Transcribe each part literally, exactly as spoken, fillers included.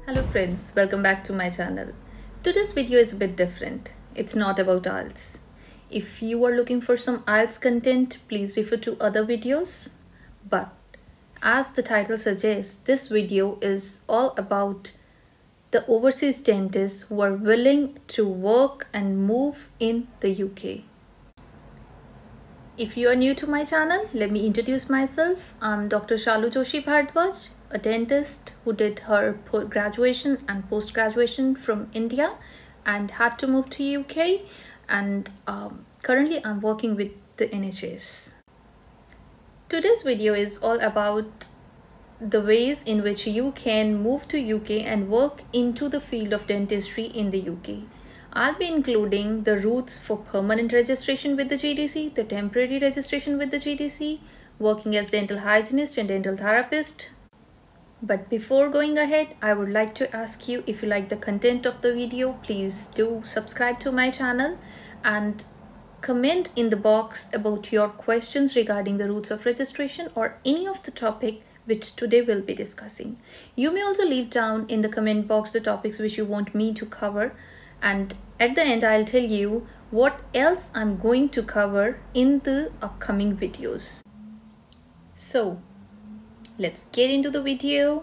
Hello friends, welcome back to my channel. Today's video is a bit different. It's not about I E L T S. If you are looking for some I E L T S content, please refer to other videos. But as the title suggests, this video is all about the overseas dentists who are willing to work and move in the U K. If you are new to my channel, let me introduce myself. I'm Doctor Shalu Joshi Bhardwaj, a dentist who did her graduation and post-graduation from India and had to move to U K, and um, currently I'm working with the N H S. Today's video is all about the ways in which you can move to U K and work into the field of dentistry in the U K. I'll be including the routes for permanent registration with the G D C, the temporary registration with the G D C, working as dental hygienist and dental therapist. But before going ahead, I would like to ask you, if you like the content of the video, please do subscribe to my channel and comment in the box about your questions regarding the routes of registration or any of the topic which today we'll be discussing. You may also leave down in the comment box the topics which you want me to cover, and at the end I'll tell you what else I'm going to cover in the upcoming videos. So let's get into the video.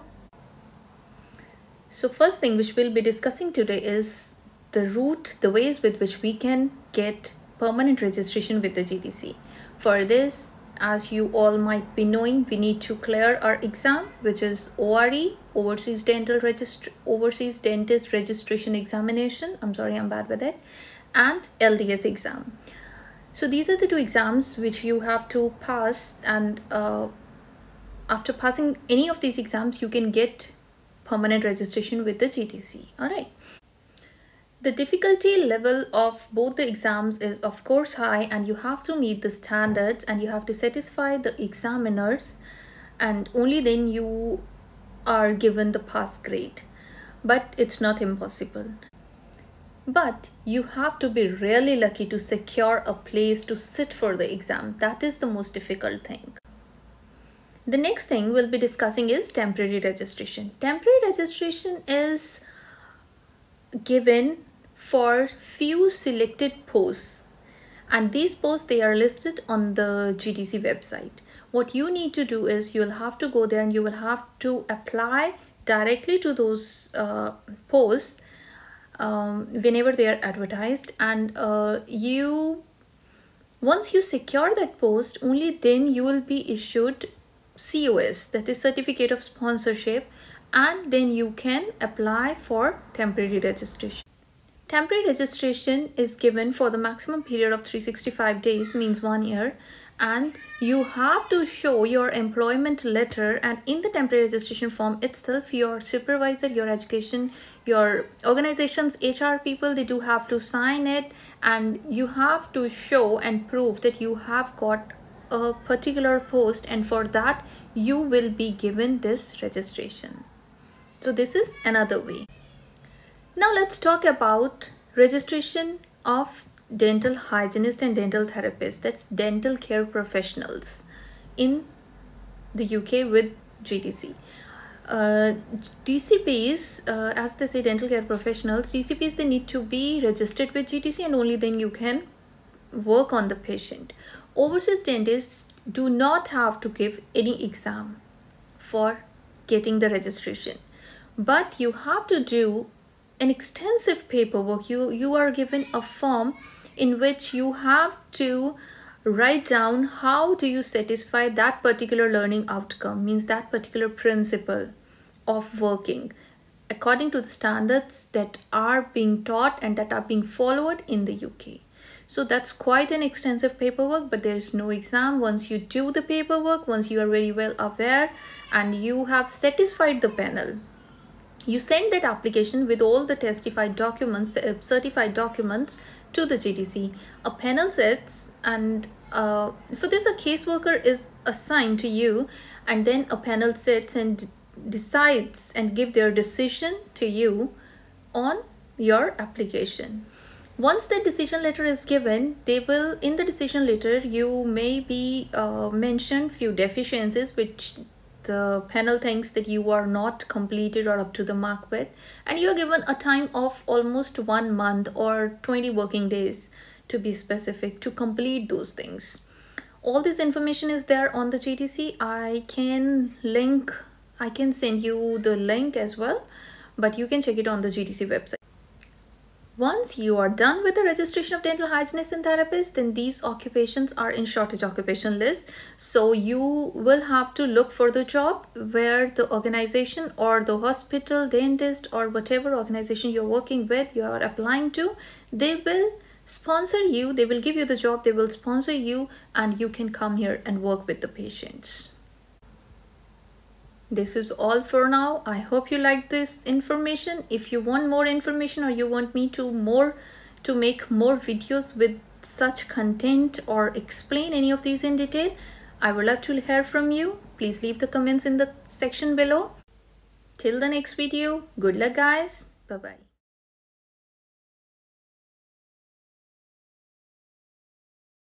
So first thing which we'll be discussing today is the route, the ways with which we can get permanent registration with the G D C. For this, as you all might be knowing, we need to clear our exam, which is O R E, Overseas Dental Regist Overseas Dentist Registration Examination. I'm sorry, I'm bad with it. And L D S exam. So these are the two exams which you have to pass, and uh, after passing any of these exams, you can get permanent registration with the G D C. All right. The difficulty level of both the exams is of course high, and you have to meet the standards and you have to satisfy the examiners, and only then you are given the pass grade. But it's not impossible. But you have to be really lucky to secure a place to sit for the exam. That is the most difficult thing. The next thing we'll be discussing is temporary registration. Temporary registration is given for few selected posts, and these posts, they are listed on the G D C website. What you need to do is you'll have to go there and you will have to apply directly to those uh, posts um, whenever they are advertised, and uh, you once you secure that post, only then you will be issued C O S, that is Certificate of Sponsorship, and then you can apply for temporary registration. Temporary registration is given for the maximum period of three hundred sixty-five days, means one year, and you have to show your employment letter, and in the temporary registration form itself, your supervisor, your education, your organization's H R people, they do have to sign it, and you have to show and prove that you have got a particular post, and for that you will be given this registration. So this is another way. Now let's talk about registration of dental hygienist and dental therapist, that's dental care professionals in the U K with G D C. Uh, D C Ps, uh, as they say, dental care professionals, D C Ps, they need to be registered with G D C, and only then you can work on the patient. Overseas dentists do not have to give any exam for getting the registration, but you have to do an extensive paperwork. You, you are given a form in which you have to write down how do you satisfy that particular learning outcome, means that particular principle of working according to the standards that are being taught and that are being followed in the U K. So that's quite an extensive paperwork, but there is no exam. Once you do the paperwork, once you are very well aware and you have satisfied the panel, you send that application with all the testified documents, uh, certified documents to the G D C. A panel sits, and uh, for this a caseworker is assigned to you, and then a panel sits and decides and give their decision to you on your application. Once the decision letter is given, they will, in the decision letter, you may be uh, mentioned few deficiencies which the panel thinks that you are not completed or up to the mark with, and you are given a time of almost one month or twenty working days to be specific to complete those things. All this information is there on the J T C. I can link, I can send you the link as well, but you can check it on the G T C website. Once you are done with the registration of dental hygienist and therapist, then these occupations are in shortage occupation list. So you will have to look for the job where the organization or the hospital, dentist, or whatever organization you're working with, you are applying to, they will sponsor you, they will give you the job, they will sponsor you, and you can come here and work with the patients. This is all for now. I hope you like this information. If you want more information or you want me to more to make more videos with such content or explain any of these in detail, I would love to hear from you. Please leave the comments in the section below. Till the next video, good luck guys. Bye bye.